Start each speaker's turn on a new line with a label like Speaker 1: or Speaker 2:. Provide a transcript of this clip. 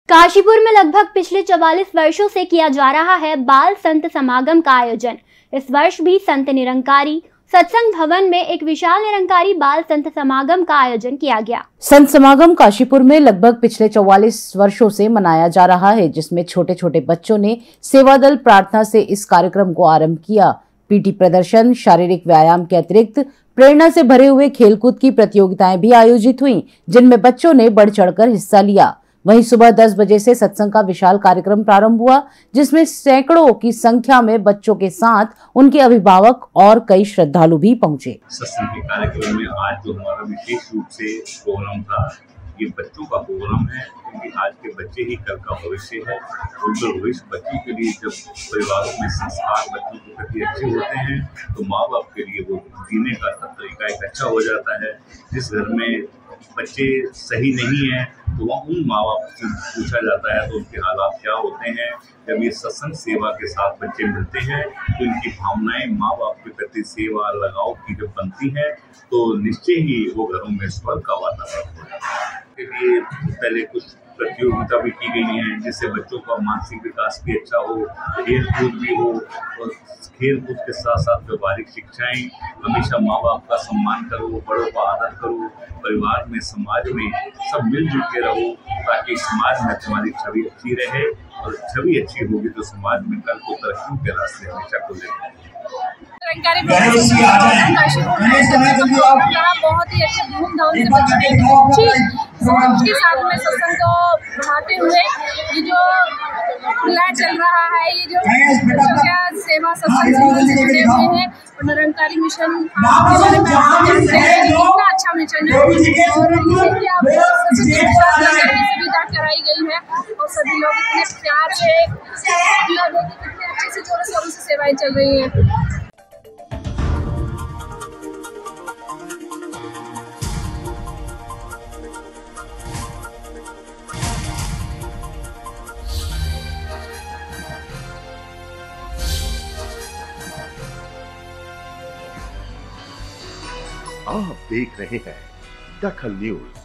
Speaker 1: काशीपुर में लगभग पिछले 44 वर्षों से किया जा रहा है बाल संत समागम का आयोजन। इस वर्ष भी संत निरंकारी सत्संग भवन में एक विशाल निरंकारी बाल संत समागम का आयोजन किया गया।
Speaker 2: संत समागम काशीपुर में लगभग पिछले 44 वर्षों से मनाया जा रहा है, जिसमें छोटे छोटे बच्चों ने सेवादल प्रार्थना से इस कार्यक्रम को आरंभ किया। पीटी प्रदर्शन, शारीरिक व्यायाम के अतिरिक्त प्रेरणा से भरे हुए खेलकूद की प्रतियोगिताएं भी आयोजित हुई, जिनमें बच्चों ने बढ़ चढ़कर हिस्सा लिया। वहीं सुबह 10 बजे से सत्संग का विशाल कार्यक्रम प्रारंभ हुआ, जिसमें सैकड़ों की संख्या में बच्चों के साथ उनके अभिभावक और कई श्रद्धालु भी पहुंचे।
Speaker 3: सत्संग के कार्यक्रम में आज जो हमारा विशेष रूप से प्रोग्राम था, ये बच्चों का प्रोग्राम है, क्योंकि आज के बच्चे ही कल का भविष्य है। उनका भविष्य बच्चों के लिए जब परिवारों में संस्कार बच्चों के प्रति अच्छे होते हैं, तो माँ बाप के लिए वो जीने का तरीका एक अच्छा हो जाता है। जिस घर में बच्चे सही नहीं है, तो वहाँ उन माँ बाप से पूछा जाता है तो उनके हालात क्या होते हैं। जब ये सत्संग सेवा के साथ बच्चे मिलते हैं, तो इनकी भावनाएं माँ बाप के प्रति सेवा लगाव की जब बनती है, तो निश्चय ही वो घरों में स्वर्ग का वातावरण हो जाता है। इसके लिए पहले कुछ प्रतियोगिता भी की गई है, जिससे बच्चों का मानसिक विकास भी अच्छा हो, खेल कूद भी हो, और खेल कूद के साथ साथ व्यवहारिक शिक्षाएं। हमेशा माँ बाप का सम्मान करो, बड़ों का आदर करो, परिवार में समाज में सब मिलजुल के रहो, ताकि समाज में तुम्हारी छवि अच्छी रहे, और छवि अच्छी होगी तो समाज में कल को तरक्की के रास्ते हमेशा खुले रहेंगे।
Speaker 4: यहाँ बहुत ही अच्छे धूमधाम से बच्चों ने अच्छी सोच के साथ में सत्संग को बढ़ाते हुए ये जो खुला चल रहा है, ये जो बच्चों का सेवा सत्संग से जुड़े हुए हैं, निरंकारी मिशन के बारे में कितना अच्छा मिशन है। और सुविधा कराई गई है और सभी लोग इतने प्यार से इतने अच्छे से जोरों शोरों से सेवाएं चल रही हैं।
Speaker 5: आप देख रहे हैं दखल न्यूज।